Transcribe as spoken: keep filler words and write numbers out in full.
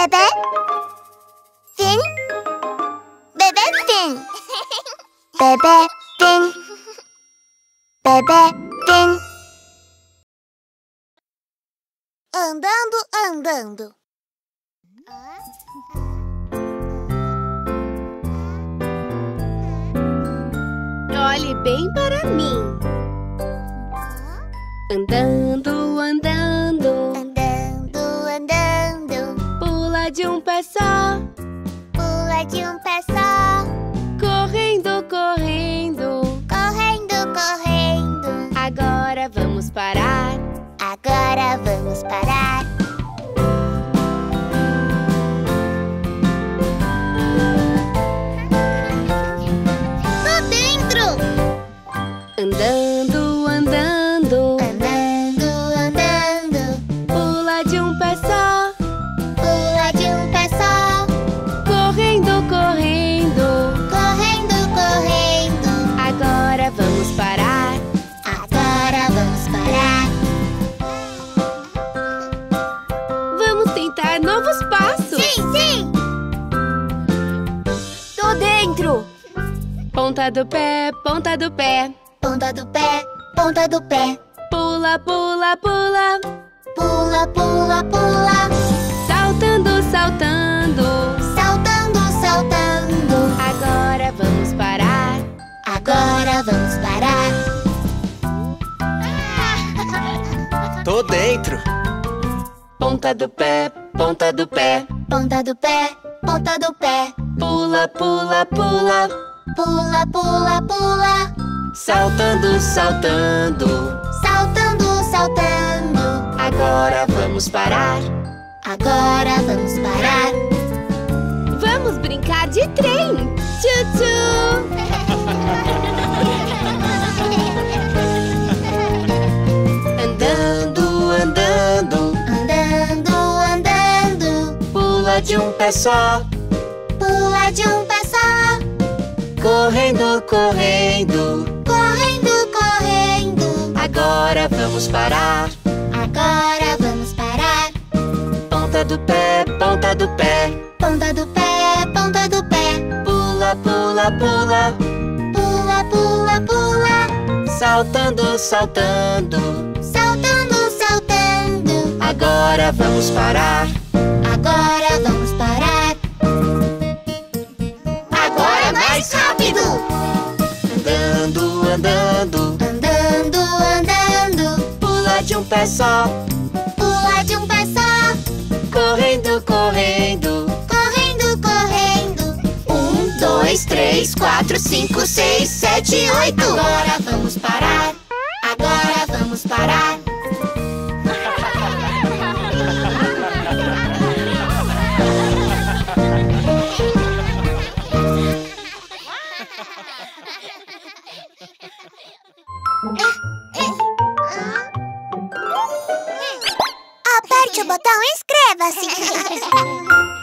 Bebê. Finn. Bebê Finn. Bebê Finn. Bebê Finn. Andando, andando. Olhe bem para mim. Andando, andando. Andando, andando. Pula de um pé só. Pula de um pé só. Correndo, correndo. Correndo, correndo. Agora vamos parar. Agora vamos parar. Tô dentro! Andando, andando. Andando, andando. Pula de um pé só. Pula de um pé só. Correndo, correndo. Correndo, correndo. Agora vamos parar. Agora vamos parar. Vamos tentar novos passos. Sim, sim! Tô dentro. Ponta do pé, ponta do pé. Ponta do pé, ponta do pé. Pula, pula, pula. Pula, pula, pula. Saltando, saltando. Saltando, saltando. Agora vamos parar. Agora vamos parar. Tô dentro. Ponta do pé, ponta do pé. Ponta do pé, ponta do pé. Pula, pula, pula. Pula, pula, pula. Saltando, saltando. Saltando, saltando. Agora vamos parar. Agora vamos parar. Vamos brincar de trem. Tchu-tchu. Andando, andando. Andando, andando. Pula de um pé só. Pula de um pé só. Correndo, correndo. Correndo, correndo. Agora vamos parar. Agora vamos parar. Ponta do pé, ponta do pé. Ponta do pé, ponta do pé. Pula, pula, pula. Pula, pula, pula. Saltando, saltando. Saltando, saltando. Agora vamos parar. Agora vamos parar. Agora mais rápido. Andando, andando. Andando, andando. Pula de um pé só. Pula de um pé só. Correndo, correndo. Correndo, correndo. Um, dois, três, quatro, cinco, seis, sete, oito. Agora vamos parar. Agora vamos parar. Aperte o botão e inscreva-se.